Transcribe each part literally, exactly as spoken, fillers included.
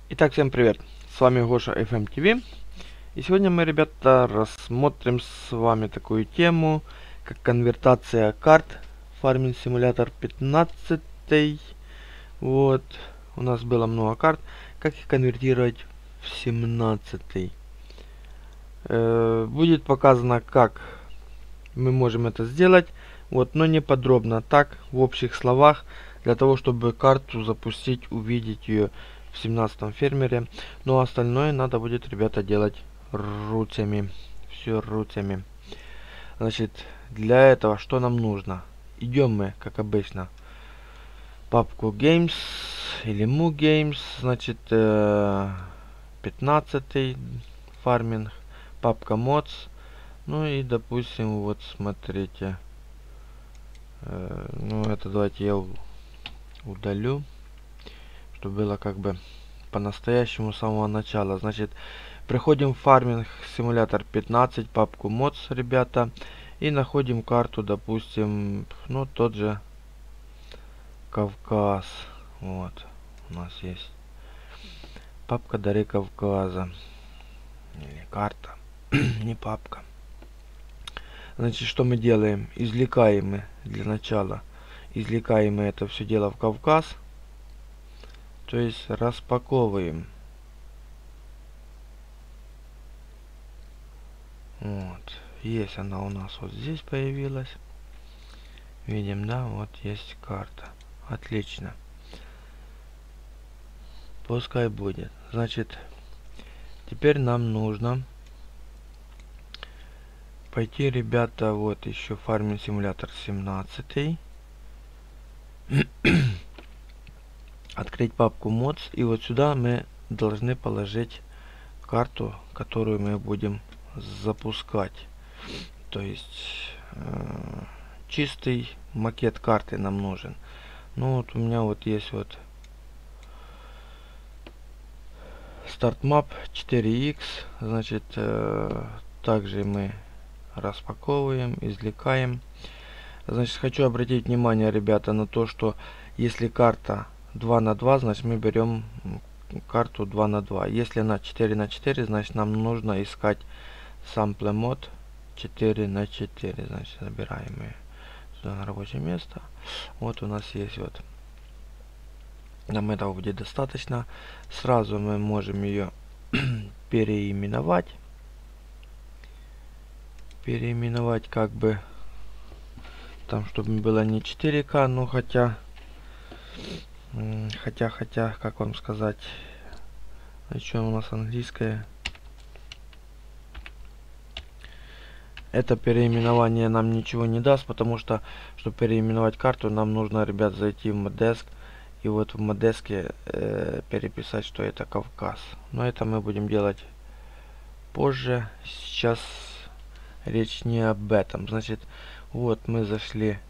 Итак, всем привет! С вами Гоша эф эм ти ви. И сегодня мы, ребята, рассмотрим с вами такую тему, как конвертация карт Farming Simulator пятнадцать. Вот, у нас было много карт. Как их конвертировать в семнадцать? Э, будет показано, как мы можем это сделать. Вот, но не подробно, так, в общих словах, для того, чтобы карту запустить, увидеть ее в семнадцатом фермере. Но остальное надо будет, ребята, делать руцами. Все руцами. Значит, для этого что нам нужно? Идем мы, как обычно, в папку Games или Mu Games, значит, э, пятнадцать фарминг, папка Mods. Ну и, допустим, вот смотрите. Э, ну, это давайте я удалю, чтобы было как бы по-настоящему с самого начала. Значит, приходим в Farming Simulator пятнадцать, папку Mods, ребята, и находим карту, допустим, ну, тот же Кавказ. Вот, у нас есть папка Дары Кавказа. Или карта, не папка. Значит, что мы делаем? Извлекаем мы для начала. Извлекаем мы это все дело в Кавказ. То есть распаковываем. Вот. Есть она у нас вот здесь появилась. Видим, да? Вот есть карта. Отлично. Пускай будет. Значит, теперь нам нужно пойти, ребята, вот еще Farming Simulator семнадцать. Открыть папку Mods. И вот сюда мы должны положить карту, которую мы будем запускать. То есть э, чистый макет карты нам нужен. Ну вот у меня вот есть вот Start Map четыре икс. Значит, э, также мы распаковываем, извлекаем. Значит, хочу обратить внимание, ребята, на то, что если карта два на два, значит мы берем карту два на два. Если она четыре на четыре, значит нам нужно искать Sample Mode четыре на четыре. Значит, забираем ее сюда на рабочее место. Вот у нас есть вот. Нам этого будет достаточно. Сразу мы можем ее переименовать. Переименовать как бы там, чтобы было не четыре ка, но хотя хотя хотя как вам сказать, что у нас английское. Это переименование нам ничего не даст, потому что, чтобы переименовать карту, нам нужно, ребят, зайти в Modesk и вот в Modesk э, переписать, что это Кавказ. Но это мы будем делать позже. Сейчас речь не об этом. Значит, вот мы зашли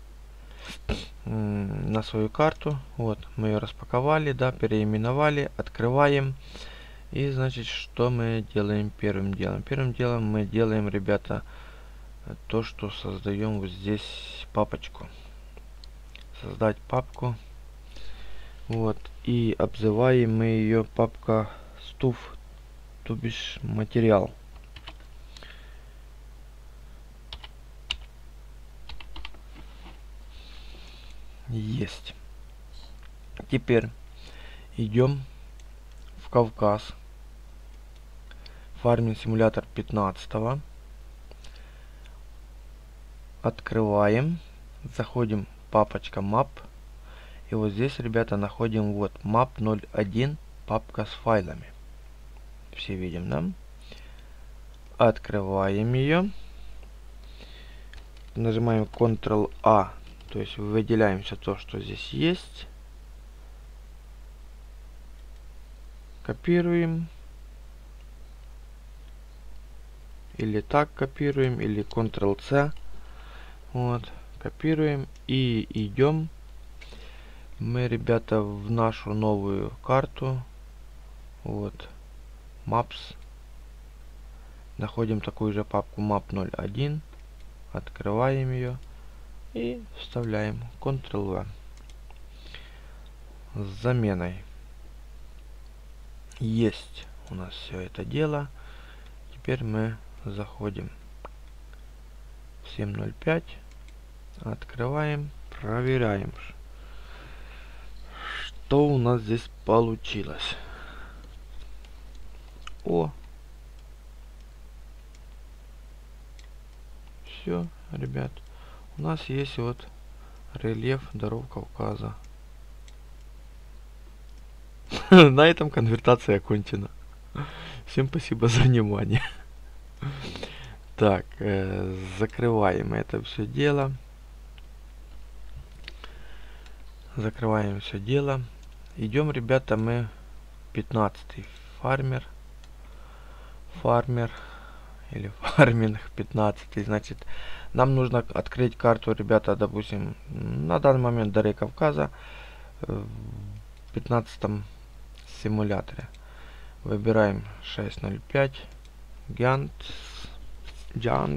на свою карту. Вот мы ее распаковали, да, переименовали, открываем. И значит, что мы делаем первым делом? Первым делом мы делаем, ребята, то, что создаем вот здесь папочку. Создать папку. Вот. И обзываем мы ее папка стуф, то бишь материал. Есть. Теперь идем в Кавказ. Farming Simulator пятнадцать. Открываем. Заходим папочка Map. И вот здесь, ребята, находим вот Map ноль один, папка с файлами. Все видим, да? Открываем ее. Нажимаем контрол а. То есть выделяем все то, что здесь есть. Копируем. Или так копируем, или контрол це. Вот. Копируем и идем мы, ребята, в нашу новую карту. Вот. Maps. Находим такую же папку Map ноль один. Открываем ее. И вставляем контрол вэ. С заменой. Есть у нас все это дело. Теперь мы заходим в семь ноль пять, открываем, проверяем, что у нас здесь получилось. О, все, ребят, у нас есть вот рельеф дорог Кавказа. На этом конвертация окончена. Всем спасибо за внимание. Так, э, закрываем это все дело. Закрываем все дело. Идем, ребята, мы пятнадцатый фармер. Фармер или фарминг пятнадцатый. Значит, нам нужно открыть карту, ребята, допустим, на данный момент дары Кавказа в пятнадцатом симуляторе. Выбираем шесть ноль пять. Ганс. Ганс.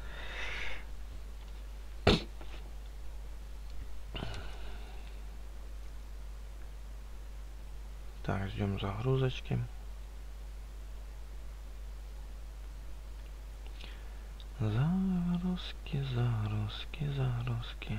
Так, ждем загрузочки. Загрузки, загрузки, загрузки.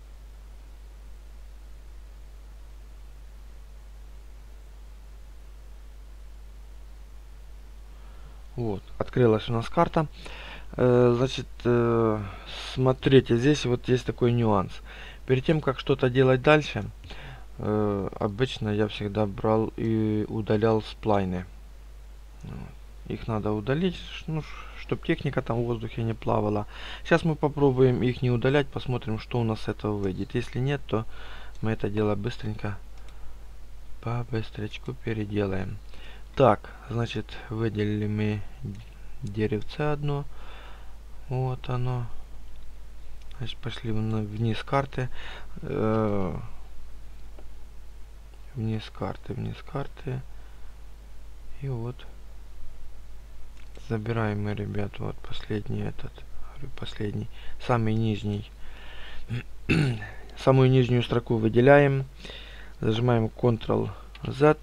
Вот, открылась у нас карта. Э, значит, э, смотрите, здесь вот есть такой нюанс. Перед тем, как что-то делать дальше, э, обычно я всегда брал и удалял сплайны. Их надо удалить, ну, чтобы техника там в воздухе не плавала. Сейчас мы попробуем их не удалять, посмотрим, что у нас с этого выйдет. Если нет, то мы это дело быстренько, по-быстрячку переделаем. Так, значит, выделили мы деревце одно. Вот оно. Значит, пошли вниз карты. Э, вниз карты, вниз карты. И вот. Забираем мы, ребят, вот последний этот. Последний. Самый нижний. Самую нижнюю строку выделяем. Зажимаем контрол зет.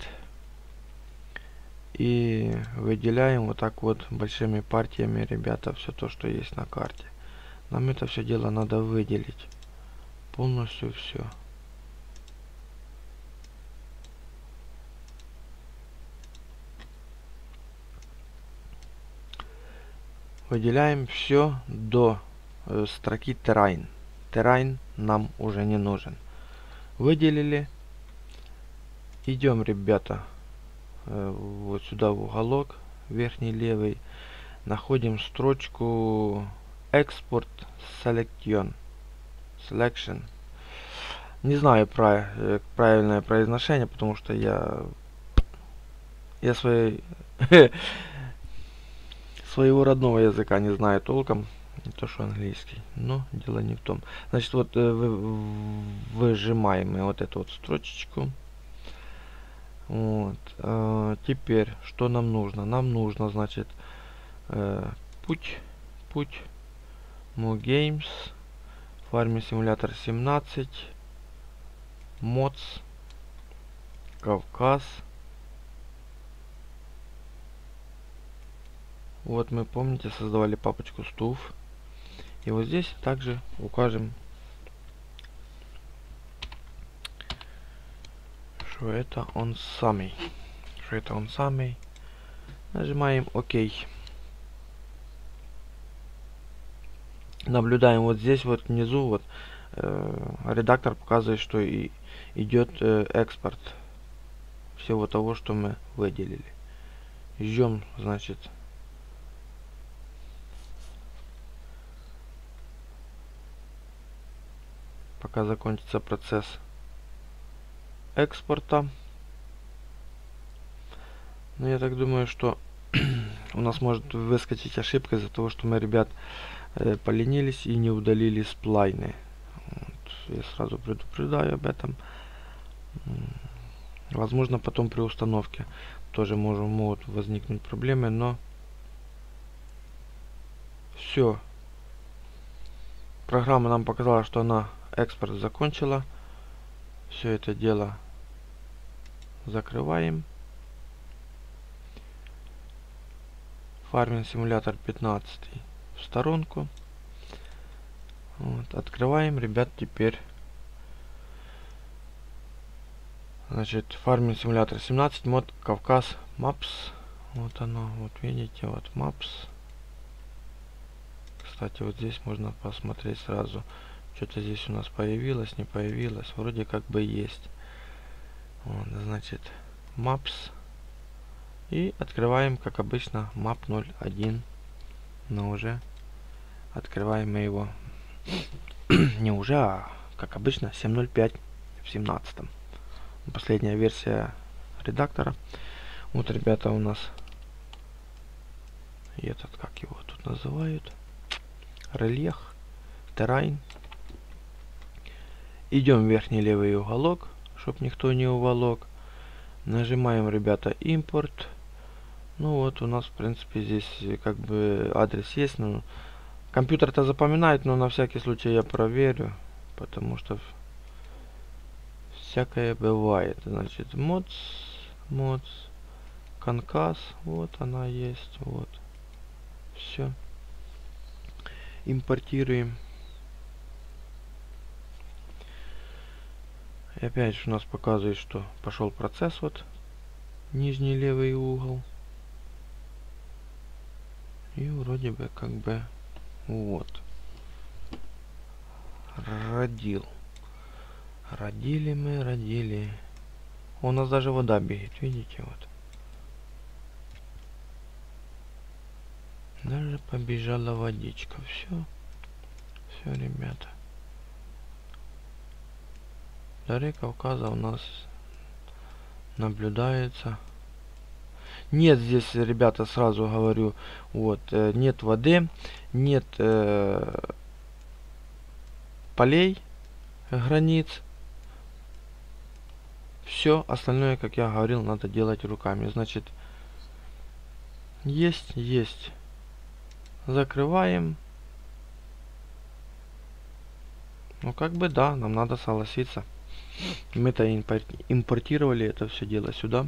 И выделяем вот так вот большими партиями, ребята, все то, что есть на карте. Нам это все дело надо выделить. Полностью все. Выделяем все до э, строки террайн. Террайн нам уже не нужен. Выделили. Идем, ребята, э, вот сюда в уголок, верхний левый. Находим строчку Export Selection. Selection. Не знаю про, э, правильное произношение, потому что я я своей своего родного языка не знаю толком, не то что английский, но дело не в том. Значит, вот э, вы, выжимаем мы вот эту вот строчечку. Вот. Э, теперь что нам нужно? Нам нужно, значит, э, путь, путь, Mo Games, Farming Simulator семнадцать, Mods, Кавказ. Вот мы, помните, создавали папочку стуф. И вот здесь также укажем, что это он самый. Что это он самый. Нажимаем ОК. Наблюдаем вот здесь вот внизу вот э, редактор показывает, что и идет э, экспорт всего того, что мы выделили. Ждем, значит, пока закончится процесс экспорта. Но я так думаю, что у нас может выскочить ошибка из-за того, что мы, ребят, э, поленились и не удалили сплайны. Вот, я сразу предупреждаю об этом. Возможно, потом при установке тоже можем, могут возникнуть проблемы, но все. Программа нам показала, что она экспорт закончила. Все это дело закрываем. Farming Simulator пятнадцать в сторонку. Вот, открываем, ребят, теперь. Значит, Farming Simulator семнадцать, мод Кавказ Maps. Вот оно, вот видите, вот Maps. Кстати, вот здесь можно посмотреть сразу. Что-то здесь у нас появилось, не появилось. Вроде как бы есть. Вот, значит, Maps. И открываем, как обычно, Map ноль один. Но уже открываем мы его. Не уже, а как обычно, семь ноль пять в семнадцатом. Последняя версия редактора. Вот, ребята, у нас этот, как его тут называют, рельеф, террайн. Идем в верхний левый уголок, чтоб никто не уволок. Нажимаем, ребята, импорт. Ну вот, у нас, в принципе, здесь как бы адрес есть. Но компьютер-то запоминает, но на всякий случай я проверю, потому что всякое бывает. Значит, mods, mods, конкас, вот она есть, вот. Все. Импортируем. И опять же у нас показывает, что пошел процесс, вот нижний левый угол. И вроде бы как бы вот родил. Родили мы, родили. У нас даже вода бегает, видите, вот. Даже побежала водичка. Все. Все, ребята. Дары Кавказа у нас наблюдается. Нет здесь, ребята, сразу говорю, вот, э, нет воды, нет э, полей, границ. Все остальное, как я говорил, надо делать руками. Значит, есть, есть. Закрываем. Ну, как бы да, нам надо согласиться. Мы-то импортировали это все дело сюда.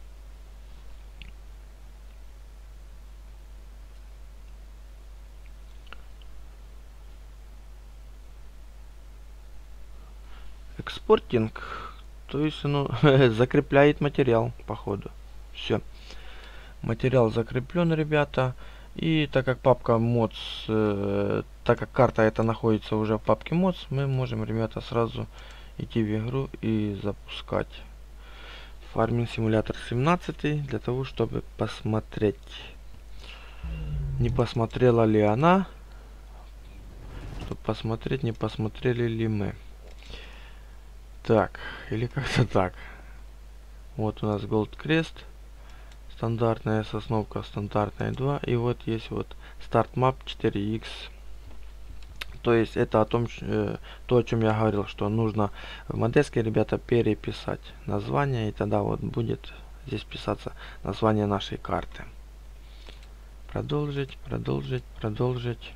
Экспортинг, то есть оно закрепляет материал, походу. Все. Материал закреплен, ребята. И так как папка mods, э, так как карта эта находится уже в папке mods, мы можем, ребята, сразу идти в игру и запускать Farming Simulator семнадцать для того, чтобы посмотреть, не посмотрела ли она, чтобы посмотреть, не посмотрели ли мы. Так, или как-то так. Вот у нас Gold Crest, стандартная сосновка, стандартная два, и вот есть вот Start Map четыре икс. То есть это о том, э, то, о чем я говорил, что нужно в модеске, ребята, переписать название, и тогда вот будет здесь писаться название нашей карты. Продолжить, продолжить, продолжить.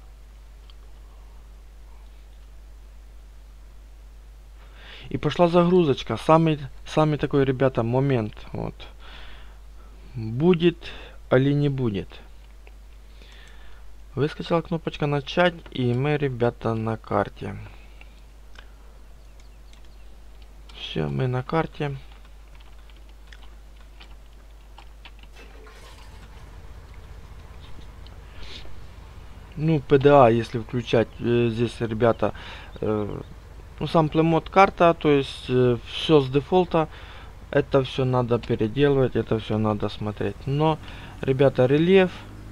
И пошла загрузочка. Самый, самый такой, ребята, момент. Вот. Будет или не будет. Выскочила кнопочка начать, и мы, ребята, на карте. Все, мы на карте. Ну, пи ди эй, если включать, э, здесь, ребята, э, ну, сам плеймод карта, то есть э, все с дефолта. Это все надо переделывать, это все надо смотреть. Но, ребята, рельеф.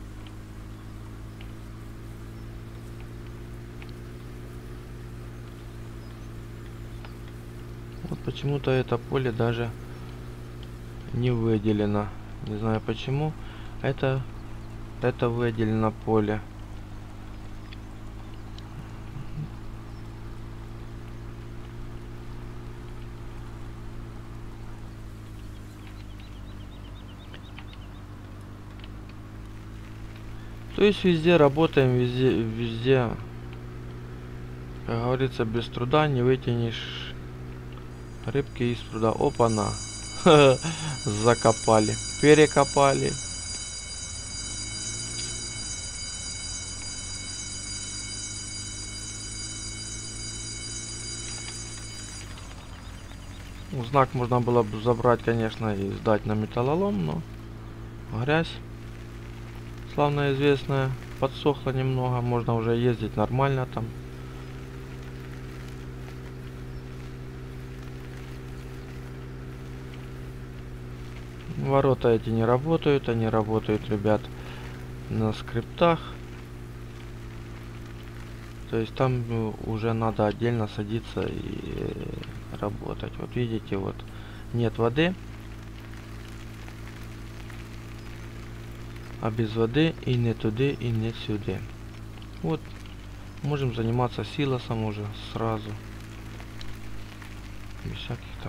Вот почему-то это поле даже не выделено. Не знаю почему. Это, это выделено поле. То есть везде работаем, везде, везде, как говорится, без труда не вытянешь рыбки из пруда. Опа-на. Закопали, перекопали. Знак можно было бы забрать, конечно, и сдать на металлолом, но грязь, славно известная, подсохла немного, можно уже ездить нормально там. Ворота эти не работают, они работают, ребят, на скриптах. То есть там уже надо отдельно садиться и работать. Вот видите, вот нет воды. А без воды и не туды, и не сюда. Вот можем заниматься силосом уже сразу. Без всяких там.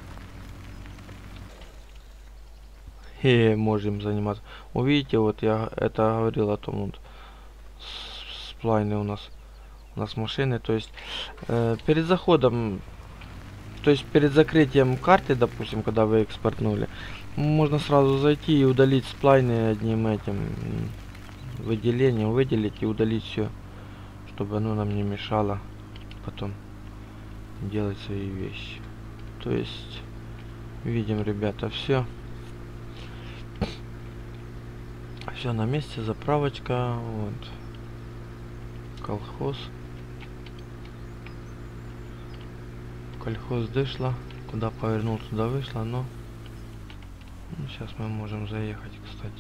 И можем заниматься. Увидите, вот я это говорил о том, вот сплайны у нас. У нас машины, то есть э, перед заходом, то есть перед закрытием карты, допустим, когда вы экспортнули, можно сразу зайти и удалить сплайны одним этим выделением, выделить и удалить все, чтобы оно нам не мешало потом делать свои вещи. То есть видим, ребята, все все на месте, заправочка, вот колхоз. Колхоз дышла, куда повернул, туда вышла, но ну, сейчас мы можем заехать, кстати.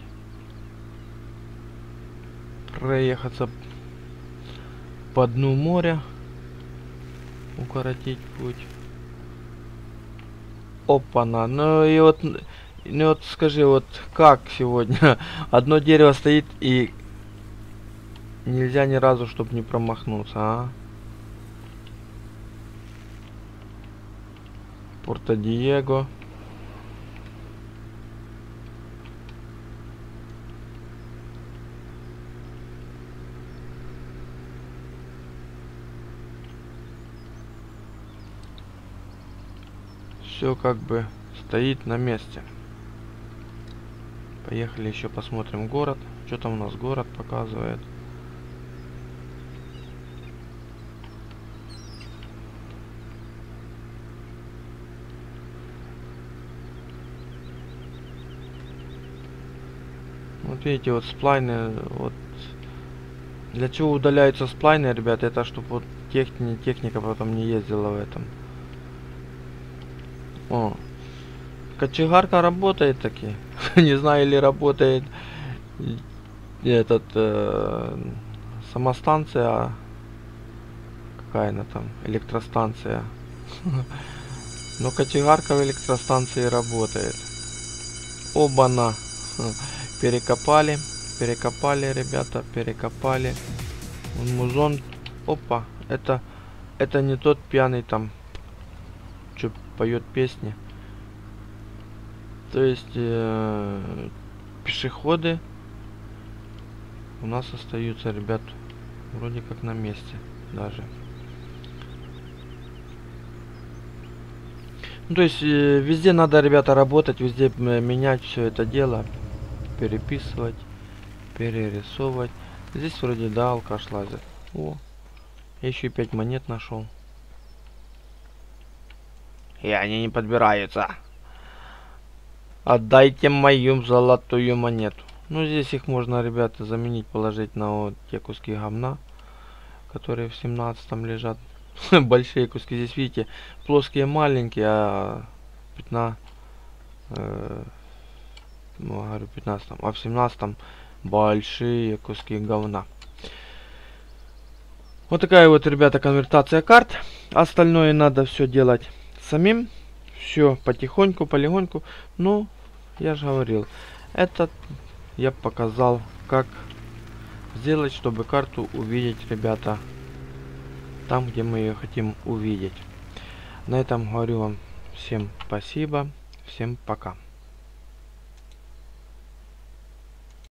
Проехаться по дну моря, укоротить путь. Опа-на, ну и вот, ну вот скажи, вот как сегодня одно дерево стоит и нельзя ни разу, чтобы не промахнуться, а? Порто-Диего. Все как бы стоит на месте. Поехали еще посмотрим город. Что там у нас город показывает. Вот видите, вот сплайны, вот для чего удаляются сплайны, ребята, это чтобы вот техни, техника потом не ездила в этом. О, кочегарка работает таки. Не знаю, или работает этот э, самостанция, какая она там, электростанция. Но кочегарка в электростанции работает. Оба-на. Перекопали, перекопали, ребята, перекопали. Музон, опа, это, это не тот пьяный там, что поет песни. То есть э, пешеходы у нас остаются, ребят, вроде как на месте даже. Ну, то есть э, везде надо, ребята, работать, везде менять все это дело. Переписывать, перерисовывать. Здесь вроде да, алкаш лазит. О, я еще и пять монет нашел. И они не подбираются. Отдайте мою золотую монету. Ну, здесь их можно, ребята, заменить, положить на вот те куски говна, которые в семнадцатом лежат. Большие куски. Здесь, видите, плоские маленькие, а пятна... Э Ну, говорю, пятнадцатом, а в семнадцатом большие куски говна. Вот такая вот, ребята, конвертация карт. Остальное надо все делать самим. Все потихоньку, полегоньку. Ну, я же говорил, этот я показал, как сделать, чтобы карту увидеть, ребята, там, где мы ее хотим увидеть. На этом говорю вам всем спасибо, всем пока.